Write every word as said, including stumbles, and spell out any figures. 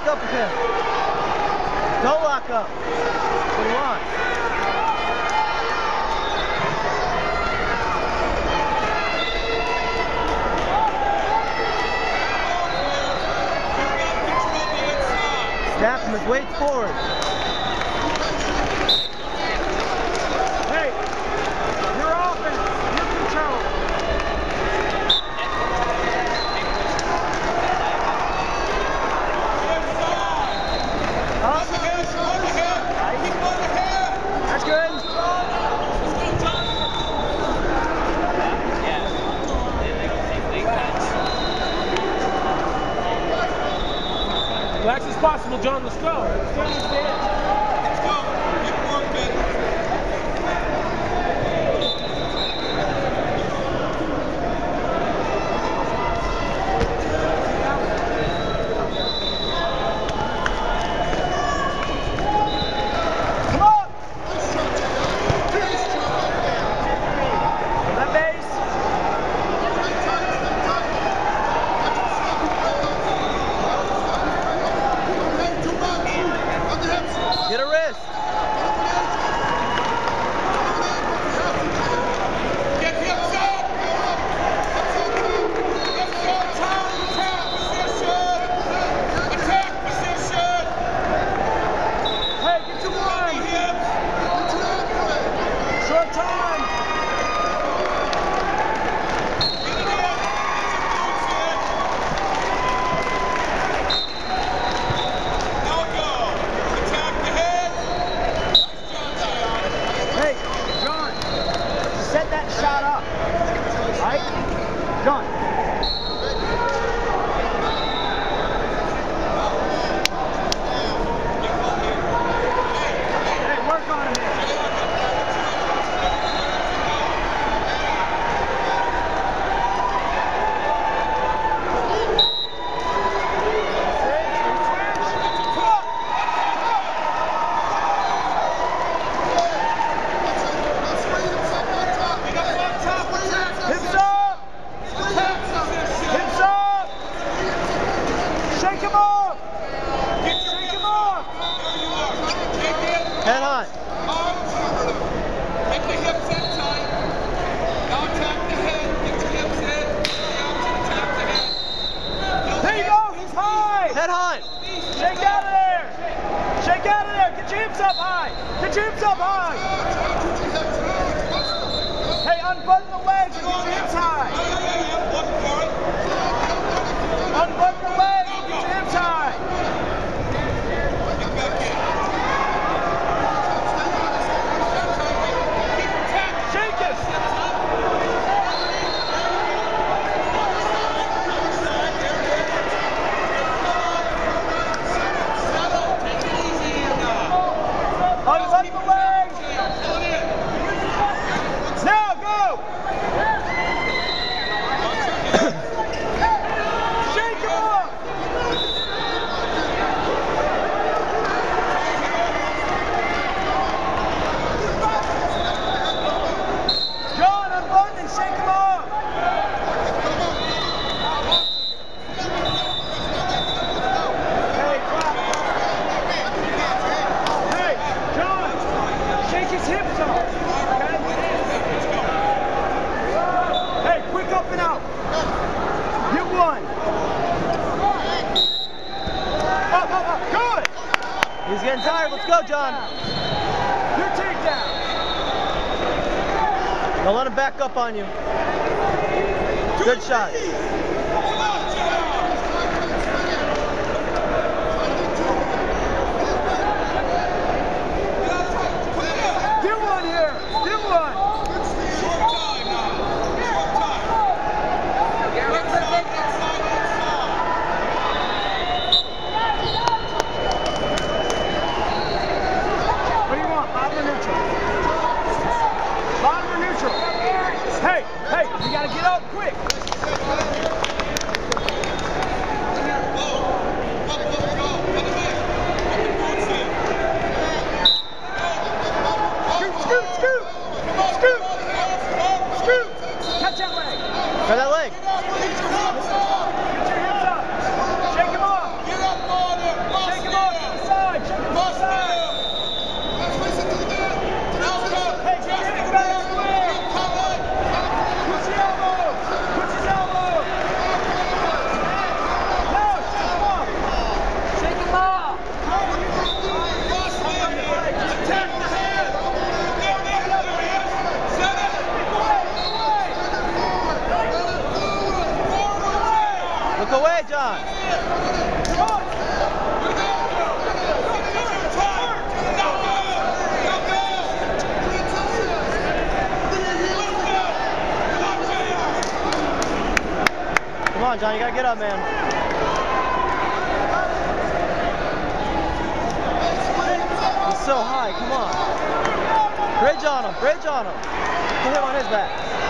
up with him. Don't lock up. That's what he wants. Snap him his weight forward. Hey, you're offense. You control. Up. That's good. Relax as possible, John. Let's go. Let's go. Let's go. Get work, man. Get a wrist. Get hips up. Let's go, Tom. Attack position. Attack position. Hey, get to one. Short time. Get it in. Now go. Attack the head. Hey, John. Set that shot up. All right? John. Hey, work on him here. Hips up. Hips up. Shake him off. Shake him off. Head on. Get the hips in tight. Now attack the head. Get your hips in. Now attack the head. There you go. He's high. Head on. Shake out of there. Shake out of there. Get your hips up high. Get your hips up high. Hey, unbutton the legs and get your hips high. Unbutton the legs and get your hips high. Shake it. Unbutton the legs. Now go. Shake him off. John, unbutton and shake him off. Hey, clap. Hey, John, shake his hips off. Okay? Hey, quick up and out. Get one. Up, up, up. Good. He's getting tired. Let's go, John. Your takedown. Don't let him back up on you. Good shot. Get one here. Get one. Short time now. Short time. Inside, inside, inside. What do you want? Bottom or neutral? Bottom or neutral? Hey, hey, you gotta get up quick. on, John. You gotta get up, man. He's so high. Come on. Bridge on him. Bridge on him. Put him on his back.